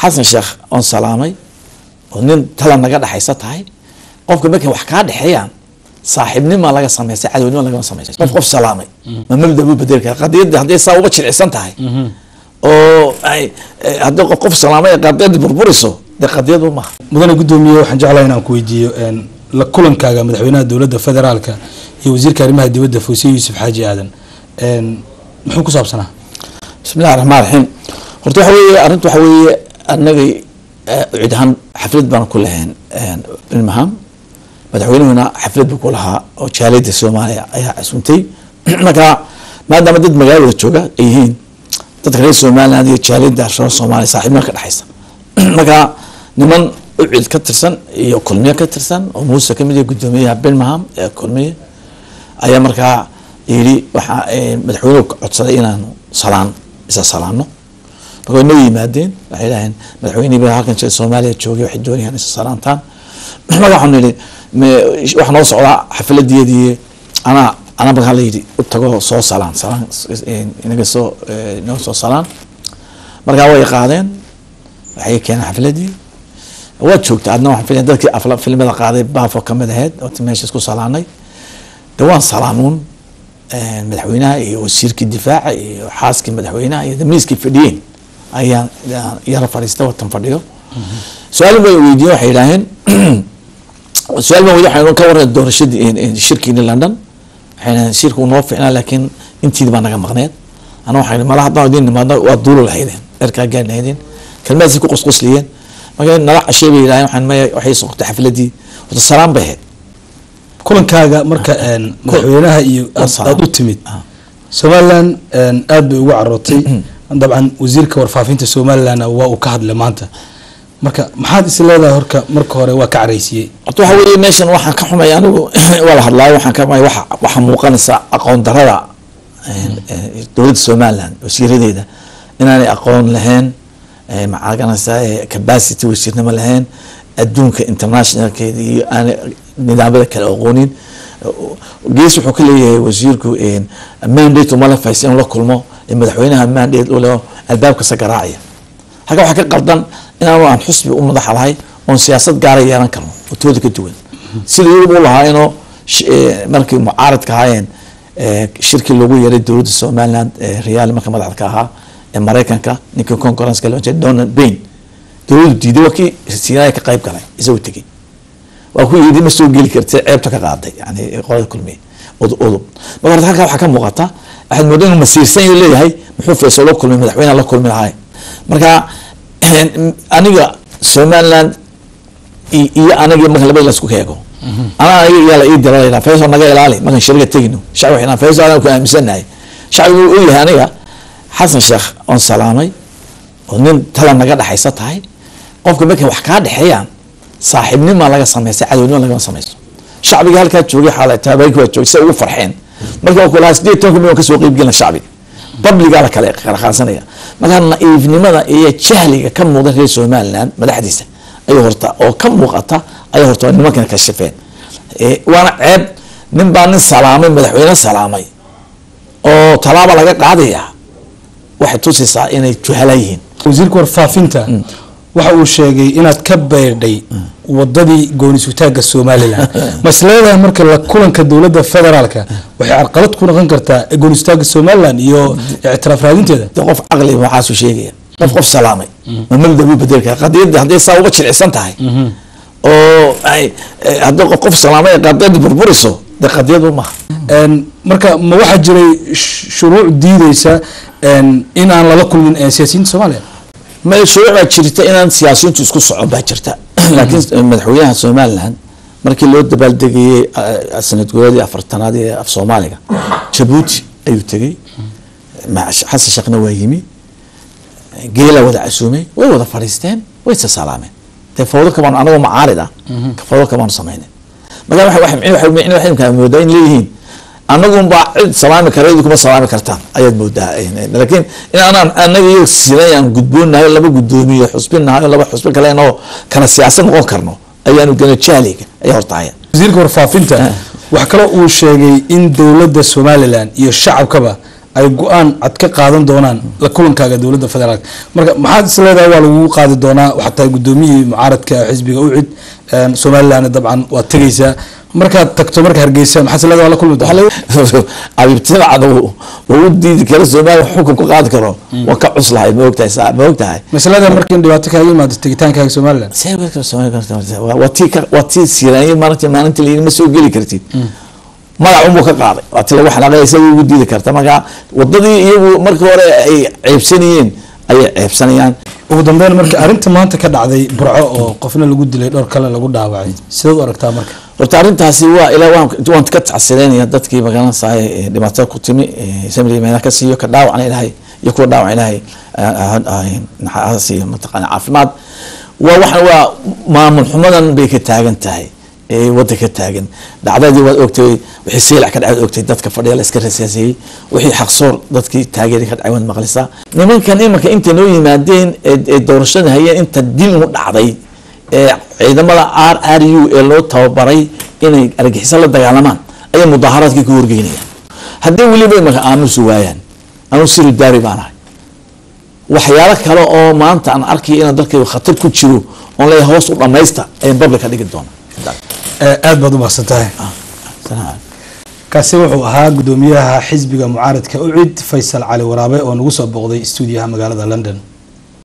حسن الشيخ أن سلامي ونن تلا نجد حيستها قف كم wax ka dhaxayaan saaxiibnimo laga sameeyay cadownimo laga sameeyay qof salaamay ma mabda bedelka qadiyada hadii saa uba jilcisan tahay oo ay hadii qof salaamay qadiyada burburiso qadiyadu ma mudane gudoomiye waxaan jeclahay inaan ku weydiiyo la kulankaaga madaxweynaha dawladda federaalka iyo wasiirka arrimaha dibadda Fawzi Yuusuf Xaaji Aadan muxuu ku saabsanaa bismillaahir rahmaanir rahiim horta waxa weeye arintu waxa weeye annaga ciidahan xaflad baan ku lahayn bilmaham madaxweynuhuna xaflad buu ku lahaa oo jaaliyada Soomaaliya ayaa casuuntay marka maadaama dad magaalada jooga ay yihiin dadka reer Soomaaliland iyo jaaliyada Soomaaliya saaxiibnimo ka dhaxaysa marka niman cid ka tirsan iyo kulmiye ka tirsan oo Muuse kamid ah gudoomiyaha bilmaham ee kulmiye ayaa marka yiri waxa madaxweynuhu codsaday inaan salaano marka inoo yimaadeen waxay ilaahay madaxweynaha halkan Soomaaliya joogay waxay doonayaan is salaantaan marka waxaan nidhi wax noo socda xafladiyadii ana baa la yiri u tago soo salaan inaga soo salaan marka way qaadeen waxay keenay xafladii waa joogta adna waxaan filayaa dadkii filimada qaaday baafo kamid ahayd oo meesha isku salaanay dawaan salaamuun madaxweynaha iyo wasiirkii difaaca iyo xaaskii madaxweynaha iyo damiiskii fadhiyeen ayaa yara fariistay watan fadhiyo su'aal way weydiiyeen waxay yiraahdeen su'aal ma waxay ka waran doorashadii shirkii London waxayna shirku noo fiicnaa laakiin intii baa naga maqneed ana waxay malaha baadin nimaada waa duulo lahaydeen erka gaadnaydeen kalmaasi ku qosqosliyeen marka nala casheebay yiraahdeen waxay soo qortay xafladii wada salaam bay kulankaaga marka madaxweynaha iyo aad u timid Somaliland aad bay ugu carootay dabcan wasiirka warfaafinta Somaliland waa uu ka hadlay maanta marka maxaad is leedahay horka marka hore waa ka careysiyay waxa weeye meeshan waxaan ka xumay anigu wala hadlaa waxaan ka xumay waxa muuqanaysa aqoon darada dawladda Somaliland wasiiradeeda inaanay aqoon lahayn macaaganaysa capacity wasiirnimo lahayn adduunka internationalkeeda iyo aan nidaamada kala aqoonin gees wuxuu ka leeyahay wasiirku mandate uma la faysan la kulmo madaxweynaha mandate oo leh albaabka sagaraacaya haga waxa ka qaldan inaan xusbi u madax lahay oo siyaasad gaar ah yeelan karno oo toodi ka duwan sidii uu lahaa inuu markii mucaaradka ahaayeen shirkii lagu yeeray dawladda Somaliland Real marka madaxda ahaa ee Mareykanka ninka conference-ka loo jeedo Donald Bain dawladdu diiday wakii siyaasad ka qayb galay isoo tagay waa ku yidhi ma soo gali kartay ceebta ka qaaday yani qolada kulmiye oo marka halka waxa ka muuqata ahad moodan masiirsan leeyahay muxuu feesoo loo kulmay madaxweynaha la kulmay lahay marka aniga Somaliland iyo aniga marka labada isku keego ana yala ii diray feesoo naga ilaali marka shirka tagino shacabina feesoo aan ku aaminsanahay shacabku uu yahay aniga Xasan Sheekh on salaamay oo nin tala naga dhaxaysatahay qofka markay wax ka dhaxayaan saaxiibnimo laga sameeyay cadownimo laga sameeyay shacbiga halka joogay xaalada tabayku joogay ugu farxeen marka ku laas 10 milyan ka soo qayb galay shacbiga public ala kale qarqarsanaya marka naiifnimada iyo jahliga ka muuqda reer Somaliland madaxdiisa ay horta oo ka muuqata ay horta nimankan ka shafeen waana ceeb nin baan salaamay madaxweynaha salaamay oo talaaba laga qaadaya waxa tusaysaa inay juhalayeen wasiirka warfaafinta waxa uu sheegay inaad ka beerdhay wadadii goonisutaaga Somaliland maslada marka la kulanka dawladda federaalka waxay carqalad ku noqon kartaa goonisutaaga Somaliland iyo i'tiraaf raadinteeda qof aqli waxa soo sheegaya qof salaamay ma mabda bedelka qadiyada hadii saa uba jilcisan tahay oo ay hadii qof salaamay qadiyada burburiso qadiyadu ma marka ma waxa jiray shuruuc diidaysa in aan la kulmin siyaasiyiinta Soomaaliya ما شروع جريتا إن سياسيين تسكت صعوبة باكرتا لكن مدحوينها Somaliland مركي لود بلدقي السنة جوادي أفرتنا دي في Soomaaliya جيبوتي أيو تجي مع حس شقنا ويهمي جيلا وذا عسومي وذا فلسطين ويتس سلامة تفاوض كمان أنا ومعارضة تفاوض كمان سمعنا ما دام واحد كان مودين ليهين أنا قوم بعد سلامة كريدكم سلامة كرتان أيد مودا لكن أنا يسيري أن قدبون هاي اللي بقدومي حسبنا هاي اللي بحسب كلامه كان السياسة مغكرنا أيانو كانت شاليك أي هرطايا وزير warfaafinta wax kale uu sheegay in dawladda Somaliland iyo shacabkaba ay go-aan cad ka qaadan doonaan la kulankaaga dowladda federaalka marka maxaad is leedahay waa lagu qaadi doonaa xataa gudoomiyihii mucaaradka xisbiga ucid Somaliland dabcan waa tagaysaa markaad tagto marka Hargeysa maxaad is leedahay la kulmi doonaa abibtina cadu oo diidi kala Soomaaliya xukun ku qaadi karo waa ka cuslahay ma ogtahay masalada markii dhibaato ka yimaado tagitaankaaga Somaliland seebarka Soomaaliya waa tii siiraayay maalinta ma soo geli kartid magac uu ka qaaday waati lagu xanaaqayay ugu diidi karta marka wadadii iyagu markii hore ay ceebsanayeen ay ceebsanayaan ugu dambeyn marka arinta maanta ka dhacday Burco oo qofna lagu dilay dhowr kale lagu dhaawacay sidoo aragtaa marka horta arintaasi waa ilaa waan ka tacsiileynaya dadkii magalanayay dhibaatada ku timi samri meena ka siiyo ka dhaawacna ilaahay iyo ku dhaawac ilaahay naxaasi mataqana caafimaad waa maamul xumadan bay ka taagan tahay wada ka taagan dhacdadii waad ogtay wixii seelac ka dhacay ogtay dadka fadhiya la iska rasaasay wixii xaqsoor dadkii taageeray ka dhacay wad maqlisa nimankan imanka inta noo yimaadeen ee doorashada hayeen inta dil u dhacday ciidamada RRU ee loo tababaray inay argagixisada la dagaalamaan ay mudaharaadkii ku horgeynayaan haddii waliba imanka aamusu waayaan anu sir daari baanahay waxyaalo kale oo maanta aan arkay in dalka khatar ku jiro oo la hoos u dhamaysta ay public ka dhigi doona aad baad u mahadsantahay kaasi wuxuu ahaa gudoomiyaha xisbiga mucaaradka ucid Faysal Cali Waraabe oo nagu soo booqday stuudiyaha magaalada London